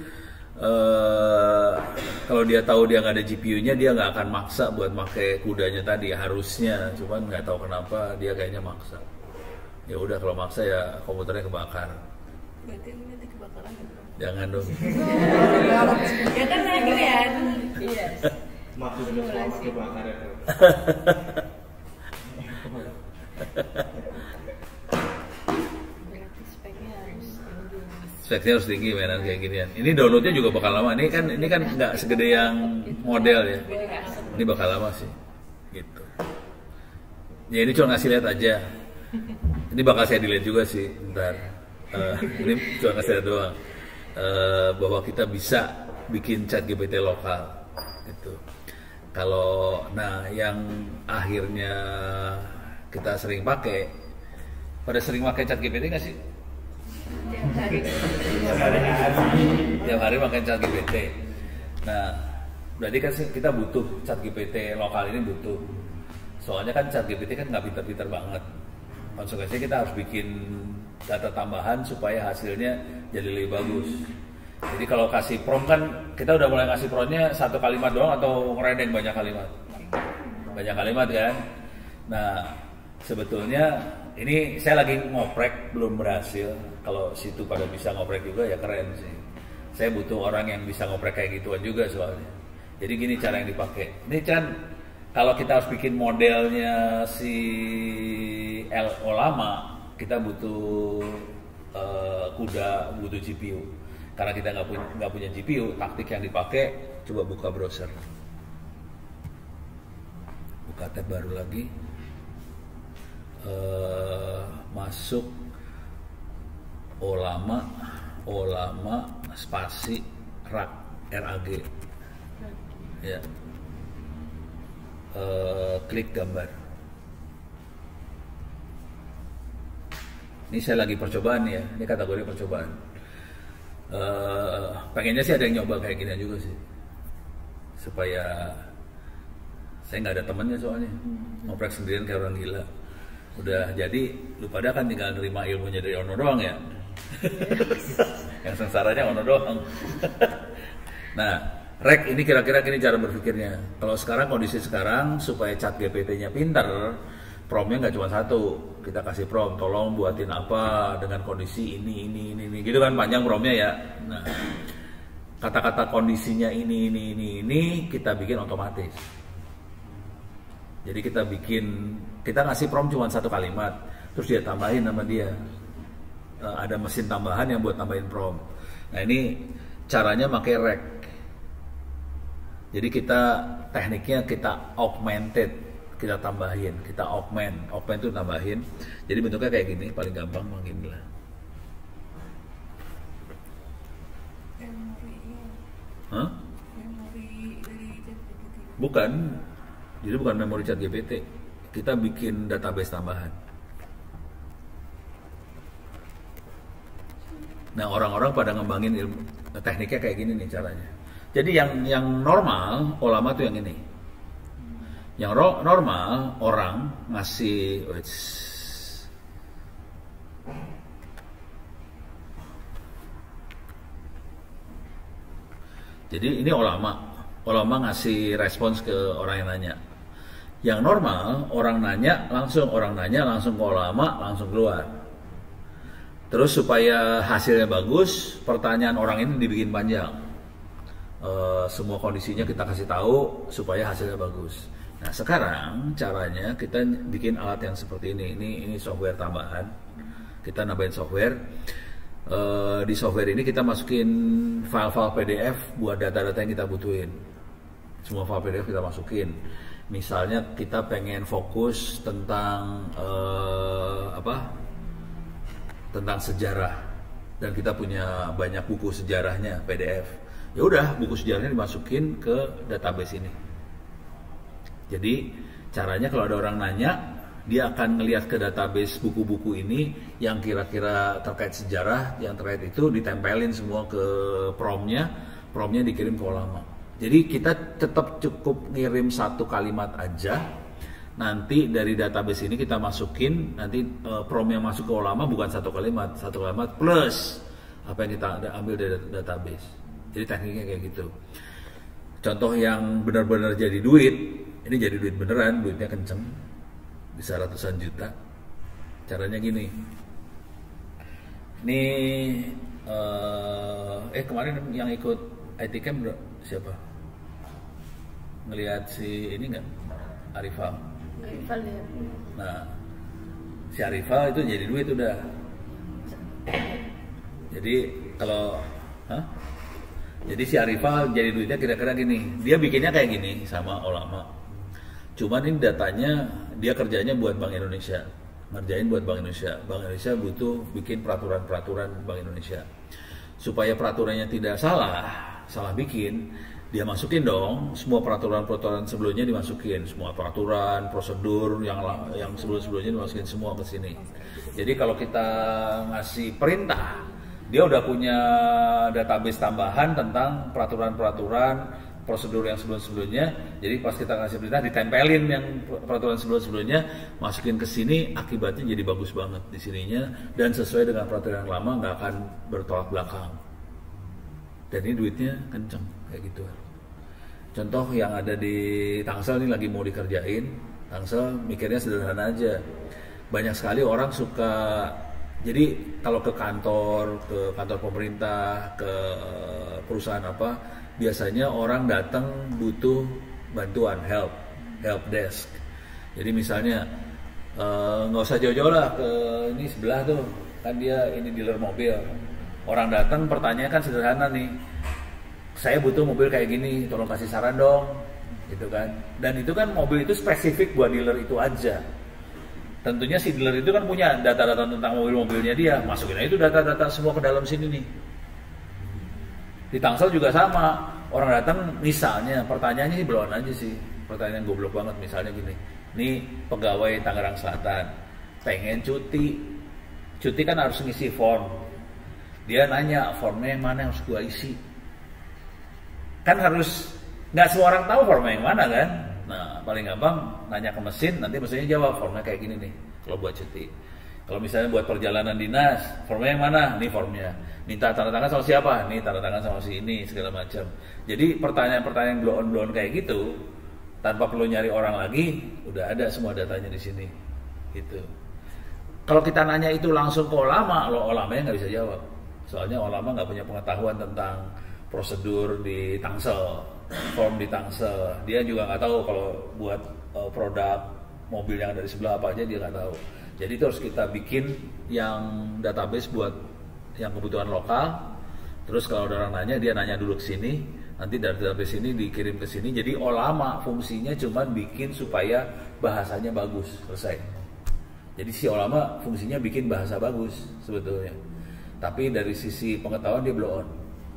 S1: kalau dia tahu dia nggak ada GPU-nya, dia nggak akan maksa buat pakai kudanya tadi. Harusnya, cuman nggak tahu kenapa dia kayaknya maksa. Ya udah kalau maksa ya komputernya kebakar.
S4: Berarti ini nanti kebakaran ya?
S1: Jangan dong.
S4: Ya kan lagi ya.
S3: Iya.
S2: Maksudnya selamat kebakar ya.
S3: Berarti
S1: speknya harus tinggi mainan kayak ginian. Ini downloadnya juga bakal lama. Ini kan nggak segede yang model ya. Ini bakal lama sih. Gitu. Ya ini cuma ngasih lihat aja. Ini bakal saya delete juga sih ntar. Ini cuma ngasih lihat doang. Bahwa kita bisa bikin ChatGPT lokal. Gitu. Kalau yang akhirnya kita sering pakai, pada sering pakai ChatGPT nggak sih? Tiap hari pakai ChatGPT. Nah, berarti kan kita butuh ChatGPT lokal ini butuh. Soalnya kan ChatGPT kan nggak pinter-pinter banget. konsekuensinya kita harus bikin data tambahan supaya hasilnya jadi lebih bagus. Jadi kalau kasih prompt kan kita udah mulai ngasih promptnya satu kalimat doang atau ngeredeng banyak kalimat? Banyak kalimat kan? Nah sebetulnya ini saya lagi ngoprek belum berhasil. Kalau situ pada bisa ngoprek juga ya keren sih. Saya butuh orang yang bisa ngoprek kayak gituan juga soalnya. Jadi gini cara yang dipakai. Ini Chan, kalau kita harus bikin modelnya si Olama, kita butuh kuda, butuh GPU. Karena kita nggak punya GPU, taktik yang dipakai coba buka browser, buka tab baru lagi, masuk Olama spasi RAG, ya, klik gambar. Ini saya lagi percobaan ya, ini kategori percobaan. Pengennya sih ada yang nyoba kayak gini juga sih, supaya saya nggak ada temennya soalnya ngoprek sendirian kayak orang gila. Udah jadi lu pada kan tinggal nerima ilmunya dari Ono doang ya. Yang sengsaranya Ono doang. Nah Rek, ini kira-kira gini cara berpikirnya. Kalau sekarang kondisi sekarang supaya chat GPT-nya pintar, promptnya nggak cuma satu. Kita kasih prompt, tolong buatin apa dengan kondisi ini, gitu kan panjang promptnya ya. Nah, kata-kata kondisinya ini kita bikin otomatis. Jadi kita ngasih prompt cuma satu kalimat, terus dia tambahin sama dia. Ada mesin tambahan yang buat tambahin prompt. Nah ini caranya pakai Rek. Jadi tekniknya kita augmented. Kita tambahin, kita augment itu tambahin. Jadi bentuknya kayak gini, paling gampang begini lah. Hah?
S4: Memori dari ChatGPT.
S1: Bukan, jadi bukan memori ChatGPT. Kita bikin database tambahan. Nah orang-orang pada ngembangin ilmu tekniknya kayak gini nih caranya. Jadi yang normal, Olama tuh yang ini. Yang normal orang ngasih jadi ini Olama ngasih respons ke orang yang nanya. Yang normal orang nanya langsung ke Olama langsung keluar. Terus supaya hasilnya bagus, pertanyaan orang ini dibikin panjang. Semua kondisinya kita kasih tahu supaya hasilnya bagus. Nah sekarang caranya kita bikin alat yang seperti ini. Ini software tambahan. Kita nambahin software. Di software ini kita masukin file-file PDF buat data-data yang kita butuhin. Semua file PDF kita masukin. Misalnya kita pengen fokus tentang tentang sejarah dan kita punya banyak buku sejarahnya PDF. Ya udah buku sejarahnya dimasukin ke database ini. Jadi caranya kalau ada orang nanya, dia akan ngelihat ke database buku-buku ini yang kira-kira terkait sejarah, yang terkait itu ditempelin semua ke promptnya dikirim ke Olama. Jadi kita tetap cukup ngirim satu kalimat aja, nanti dari database ini kita masukin, nanti prompt yang masuk ke Olama bukan satu kalimat plus apa yang kita ambil dari database. Jadi tekniknya kayak gitu. Contoh yang benar-benar jadi duit, ini jadi duit beneran, duitnya kenceng, bisa ratusan juta. Caranya gini. Ini kemarin yang ikut IT Camp siapa? Ngelihat si ini nggak? Arifal
S3: ya.
S1: Nah, si Arifal itu jadi duit udah. Jadi kalau jadi si Arifal jadi duitnya kira-kira gini. Dia bikinnya kayak gini sama Olama. Cuman ini datanya dia kerjanya buat Bank Indonesia, ngerjain buat Bank Indonesia. Bank Indonesia butuh bikin peraturan Bank Indonesia. Supaya peraturannya tidak salah bikin, dia masukin dong semua peraturan sebelumnya dimasukin, semua peraturan, prosedur yang sebelumnya dimasukin semua ke sini. Jadi kalau kita ngasih perintah, dia udah punya database tambahan tentang peraturan prosedur yang sebelum-sebelumnya. Jadi pas kita kasih perintah ditempelin yang peraturan sebelum-sebelumnya, masukin ke sini, akibatnya jadi bagus banget di sininya dan sesuai dengan peraturan yang lama, nggak akan bertolak belakang. Dan ini duitnya kenceng kayak gitu. Contoh yang ada di Tangsel ini lagi mau dikerjain. Tangsel mikirnya sederhana aja. Banyak sekali orang suka, jadi kalau ke kantor pemerintah, ke perusahaan apa, biasanya orang datang butuh bantuan, help desk. Jadi misalnya nggak usah jauh-jauh lah ke ini sebelah tuh, kan dia ini dealer mobil. Orang datang pertanyaan kan sederhana nih, saya butuh mobil kayak gini, tolong kasih saran dong, gitu kan. Dan itu kan mobil itu spesifik buat dealer itu aja. Tentunya si dealer itu kan punya data-data tentang mobil-mobilnya dia, masukin aja itu data-data semua ke dalam sini nih. Di Tangsel juga sama, orang datang misalnya, pertanyaannya sih belum aja sih, pertanyaan goblok banget misalnya gini, nih pegawai Tangerang Selatan, pengen cuti kan harus ngisi form, dia nanya formnya yang mana yang harus gua isi, kan harus, nggak semua orang tahu formnya yang mana kan. Nah, paling gampang nanya ke mesin, nanti mesinnya jawab formnya kayak gini nih kalau buat cuti. Kalau misalnya buat perjalanan dinas, formnya yang mana? Nih formnya. Minta tanda tangan sama siapa? Nih tanda tangan sama si ini, segala macam. Jadi pertanyaan-pertanyaan blow-on kayak gitu, tanpa perlu nyari orang lagi, udah ada semua datanya di sini. Gitu. Kalau kita nanya itu langsung ke Olama, Olamanya nggak bisa jawab. Soalnya Olama nggak punya pengetahuan tentang prosedur di Tangsel, form di Tangsel. Dia juga nggak tahu kalau buat produk mobil yang ada di sebelah apa aja dia nggak tahu. Jadi itu harus kita bikin yang database buat yang kebutuhan lokal. Terus kalau ada orang nanya, dia nanya dulu ke sini, nanti dari database ini dikirim ke sini. Jadi Olama fungsinya cuma bikin supaya bahasanya bagus, selesai. Jadi si Olama fungsinya bikin bahasa bagus sebetulnya. Tapi dari sisi pengetahuan dia blow on.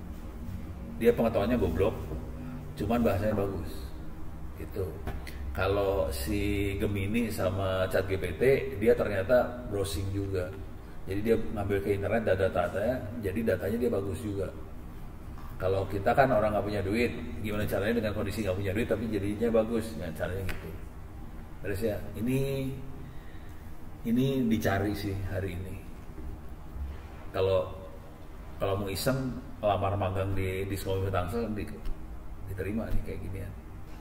S1: Dia pengetahuannya goblok, cuman bahasanya bagus. Gitu. Kalau si Gemini sama ChatGPT, dia ternyata browsing juga. Jadi dia ngambil ke internet data-datanya, jadi datanya dia bagus juga. Kalau kita kan orang nggak punya duit, gimana caranya dengan kondisi nggak punya duit tapi jadinya bagus? Nah, caranya gitu. Terus ya, ini dicari sih hari ini. Kalau mau iseng lamar magang di Diskomobil Tangsel diterima nih kayak ginian.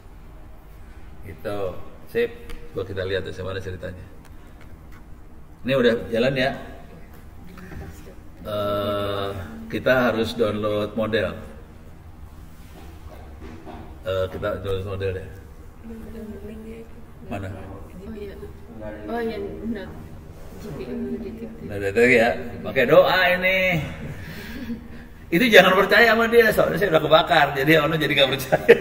S1: Itu, sip. Coba kita lihat ya mana ceritanya. Ini udah jalan ya. Kita harus download model. Kita download model ya. Mana?
S3: Oh iya, benar.
S1: Nah, itu ya. Pakai doa ini. Itu jangan percaya sama dia, soalnya saya udah kebakar. Jadi ono jadi nggak percaya.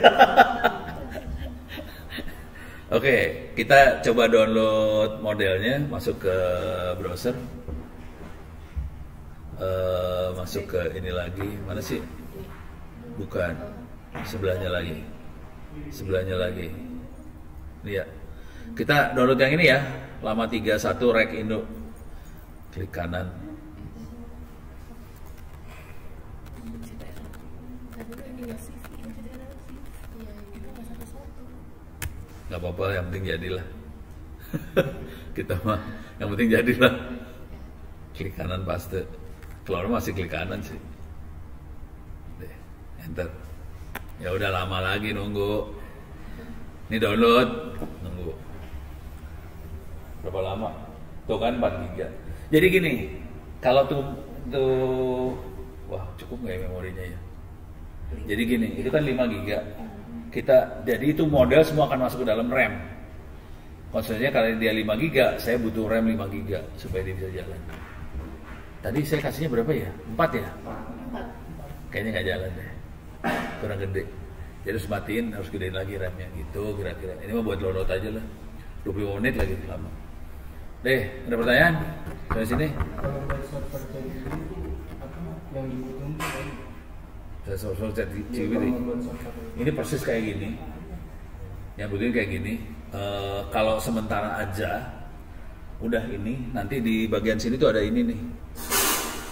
S1: Oke, kita coba download modelnya, masuk ke browser. Masuk ke ini lagi, mana sih? Bukan, sebelahnya lagi. Ini ya. Kita download yang ini ya, Lama 31 Rek Indo. Klik kanan. Gak apa-apa, yang penting jadilah. Kita mah, yang penting jadilah. Klik kanan paste. Keluar masih klik kanan sih. Deh, enter. Ya udah lama lagi nunggu. Ini download, nunggu. Berapa lama? Tuh kan 4 GB. Jadi gini, kalau tuh wah cukup nggak ya memorinya ya? Jadi gini, itu kan 5 GB. Jadi itu model semua akan masuk ke dalam RAM. Konsepnya kalau dia 5 GB, saya butuh RAM 5 GB supaya dia bisa jalan. Tadi saya kasihnya berapa ya? 4 ya? 4. Kayaknya nggak jalan deh. Kurang gede. Jadi harus matiin, harus gedein lagi RAM-nya gitu kira-kira. Ini mah buat download aja lah. 25 menit lagi lama. Deh, ada pertanyaan? Dari sini?
S5: Kalau buat server ChatGPT itu apa yang dibutuhin itu
S1: Soal ChatGPT. Ini persis kayak gini. Yang butuhin kayak gini. Kalau sementara aja, udah ini. Nanti di bagian sini tuh ada ini nih.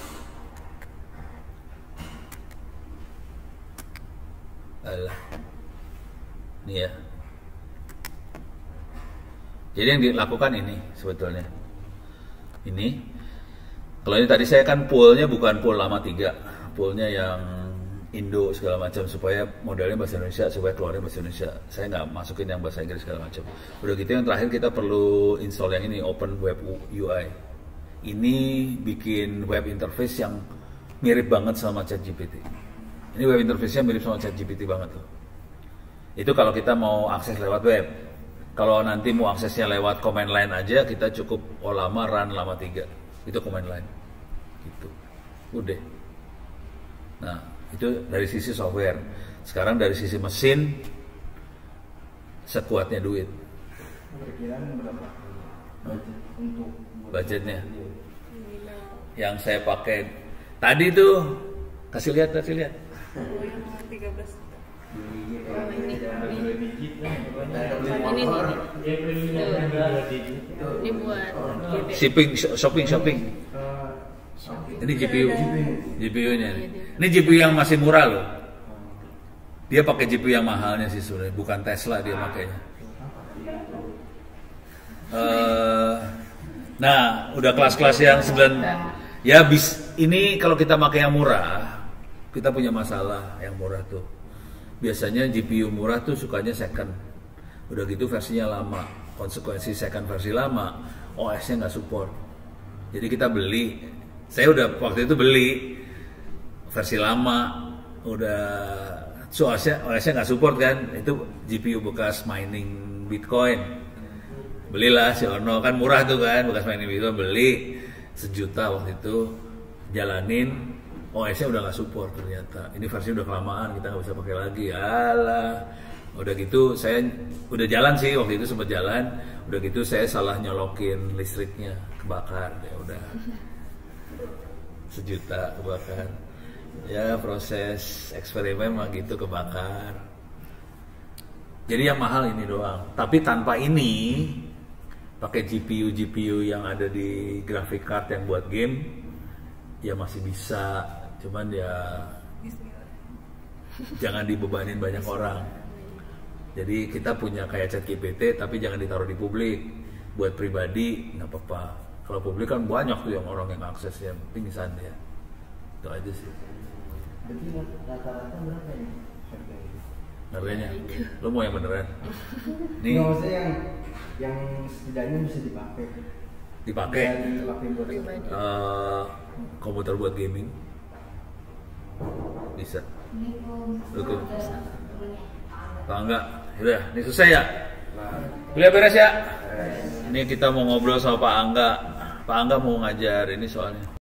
S1: Alah. Nih ya. Jadi yang dilakukan ini sebetulnya. Ini. Kalau ini tadi saya kan poolnya bukan pool lama 3, poolnya yang Indo segala macam supaya modelnya bahasa Indonesia, supaya keluarnya bahasa Indonesia. Saya nggak masukin yang bahasa Inggris segala macam. Udah gitu yang terakhir kita perlu install yang ini, Open Web UI. Ini bikin web interface yang mirip banget sama ChatGPT. Ini web interface-nya mirip sama ChatGPT banget tuh. Itu kalau kita mau akses lewat web. Kalau nanti mau aksesnya lewat command line aja, kita cukup lama run lama 3. Itu command line. Gitu. Udah. Nah, itu dari sisi software. Sekarang dari sisi mesin, sekuatnya duit.
S5: Perkiraan berapa budget untuk
S1: Budgetnya. Yang saya pakai tadi tuh, kasih lihat.
S4: Oh, yang 13 juta.
S3: Ini buat
S1: shopping. Ini GPU-nya. Ini GPU yang masih murah loh. Dia pakai GPU yang mahalnya sih sebenarnya, bukan Tesla dia makainya. Nah, udah kelas-kelas yang 9 ya ini kalau kita pakai yang murah, kita punya masalah yang murah tuh. Biasanya GPU murah tuh sukanya second. Udah gitu versinya lama. Konsekuensi second versi lama, OS-nya nggak support. Jadi kita beli, saya udah waktu itu beli versi lama, udah OS-nya nggak support kan, itu GPU bekas mining Bitcoin. Belilah si Ono, kan murah tuh kan, bekas mining Bitcoin, beli 1 juta waktu itu, jalanin, OS-nya udah nggak support ternyata. Ini versi udah kelamaan, kita nggak bisa pakai lagi. Alah, udah gitu saya udah jalan sih waktu itu sempat jalan. Udah gitu saya salah nyolokin listriknya, kebakar. Ya udah 1 juta kebakar. Ya proses eksperimen mah gitu, kebakar. Jadi yang mahal ini doang. Tapi tanpa ini, pakai GPU yang ada di graphic card yang buat game, ya masih bisa. Cuman ya jangan dibebanin banyak orang. Jadi kita punya kayak ChatGPT, tapi jangan ditaruh di publik. Buat pribadi nggak apa-apa. Kalau publik kan banyak tuh yang orang yang aksesnya, pingsan ya. Itu aja sih.
S5: Berarti rata-rata berapa ini harganya?
S1: Harganya? Lo mau yang beneran? Nih.
S5: Nggak, maksudnya yang setidaknya bisa dipakai.
S1: Dipakai?
S5: Dipakai buat
S3: pribadi.
S1: Komputer buat gaming bisa. Oke. Kalau enggak, udah, ini selesai ya? Kuliah beres ya? Ini kita mau ngobrol sama Pak Angga. Pak Angga mau ngajar ini soalnya.